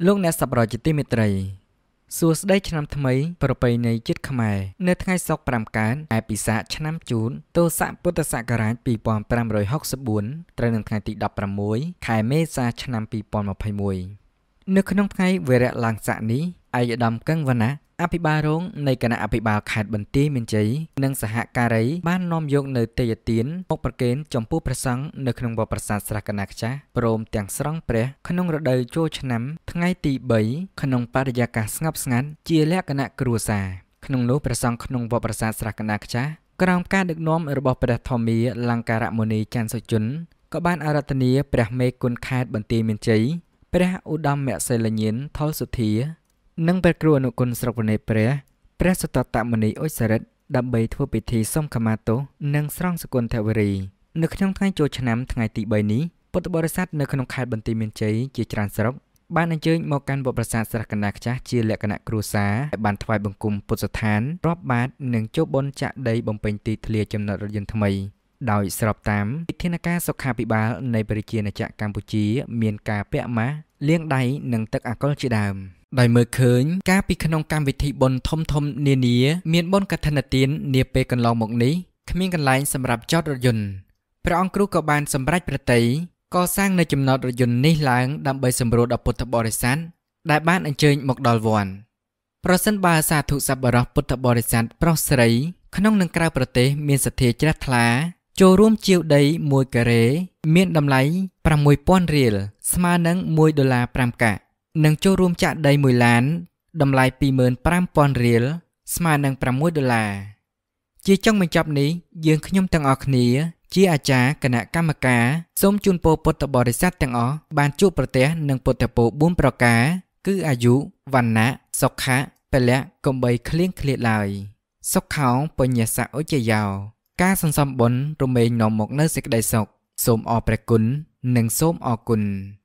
លោកអ្នកសប្បុរសជាទីមេត្រីសួស្តីឆ្នាំថ្មីប្រពៃណីជាតិខ្មែរនៅថ្ងៃសុក្រ5កើតឯពិសាខឆ្នាំជូនទស័កពុទ្ធសករាជ2564ត្រូវនឹងថ្ងៃទី16ខែមេសាឆ្នាំ2021នៅក្នុងថ្ងៃវរៈឡើងស័កនេះឯកឧត្តមកឹងវណ្ណៈអភិបាលរងនៃគណៈអភិបាលខេត្តបន្ទាយមានជ័យនិងសហការីបាននាំយកនៅទេយ្យទានមកប្រគេនចំពោះព្រះសង្ឃនៅក្នុងវត្តប្រាសាទស្រះកណាខ្ចាស់ព្រមទាំងស្រង់ព្រះក្នុងរដូវចូលឆ្នាំថ្ងៃទី3ក្នុងបរិយាកាសស្ងប់ស្ងាត់ជាលក្ខណៈគ្រួសារក្នុងនោះព្រះសង្ឃក្នុងវត្តប្រាសាទស្រះកណាខ្ចាស់ក្រោមការដឹកនាំរបស់ព្រះធម្មាលង្ការមុនីច័ន្ទសុជនក៏បានអារាធនាព្រះមេគុណខេត្តបន្ទាយមានជ័យព្រះឧត្តមសិលញាណថុលសុធានិងព្រះគ្រូអនុគុណស្រុកវនេព្រះសតតមុនីអុចសរិទ្ធដើម្បីធ្វើពិធីសុំខមាទោសនិងស្រង់សគុណធវរីនៅក្នុងថ្ងៃចូលឆ្នាំថ្ងៃទី3នេះពុទ្ធបរិស័ទនៅក្នុងខេត្តបន្ទាយមានជ័យជាច្រើនស្រុកបានអញ្ជើញមកកាន់វត្តប្រាសាទស្រះកណាខ្ចាស់ជាលក្ខណៈគ្រួសារបានថ្វាយបង្គំពុទ្ធស្ថានរាប់បាតនិងចូលបុណ្យចាក់ដីបំពេញទីធ្លាចំណតរថយន្តថ្មីដោយស្របតាមវិធានការសុខាភិបាលនៃប្រជាណាចក្រកម្ពុជាមានការពាក់ម៉ាស់លាងដៃនិងទឹកអាល់កុលជាដើមដោយមើលឃើញការពីក្នុងកម្មវិធីបុណ្យធំនានាមានបុណ្យកឋិនទាននាពេលកន្លងមកនេះគ្មានកន្លែងសម្រាប់ចតរថយន្តព្រះអង្គគ្រូក៏បានសម្រេចប្រតិយកសាងនៅចំណតរថយន្តនេះឡើងដើម្បីសម្រួលដល់ពុទ្ធបរិស័ទដែលបានអញ្ជើញមកដល់វត្តប្រសិនបើសាធុសប្បុរសពុទ្ធបរិស័ទប្រុសស្រីក្នុងនិងក្រៅប្រទេសមានសទ្ធាជ្រះថ្លាចូលរួមជាវដី1ការ៉េមានតម្លៃ 6,000 រៀលស្មើនឹង$1.5 កាក់និងចូលរួមចាក់ដី1ឡានតម្លៃ 25,000 រៀលស្មើនឹង$6ជាចុងបញ្ចប់នេះយើងខ្ញុំទាំងអស់គ្នាជាអាចារ្យគណៈកម្មការសូមជូនពរពុទ្ធបរិស័ទទាំងអស់បានជួបប្រទះនឹងពុទ្ធពរ4ប្រការគឺអាយុវណ្ណៈសុខៈពលៈកុំបីឃ្លៀងឃ្លាតឡើយសុខោបញ្ញសៈឧជ្ជយោការសន្សំបុណ្យរមែងនាំមកនៅសេចក្តីសុខសូមអរព្រះគុណនិងសូមអរគុណ